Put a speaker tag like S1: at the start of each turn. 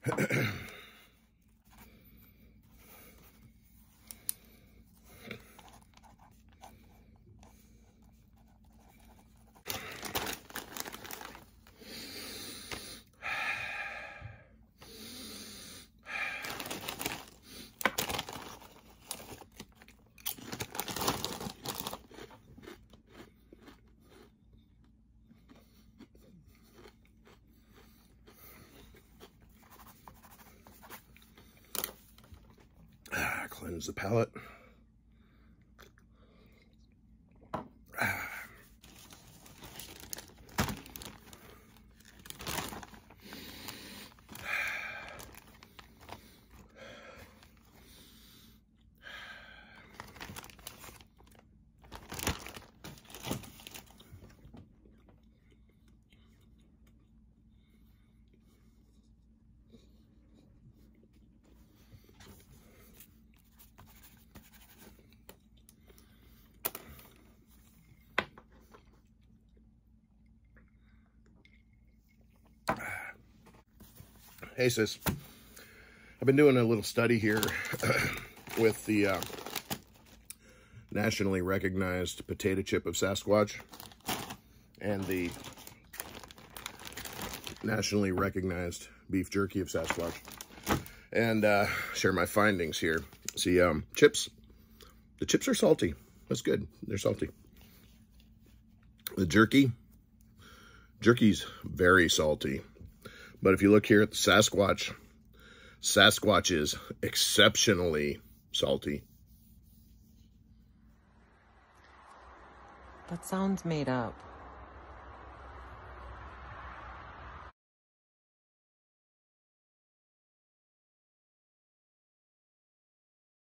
S1: Cleanse the palate. Hey sis, I've been doing a little study here with the nationally recognized potato chip of Sasquatch and the nationally recognized beef jerky of Sasquatch, and share my findings here. See, chips, the chips are salty. That's good. They're salty. The jerky's very salty. But if you look here at the Sasquatch, Sasquatch is exceptionally salty.
S2: That sounds made up.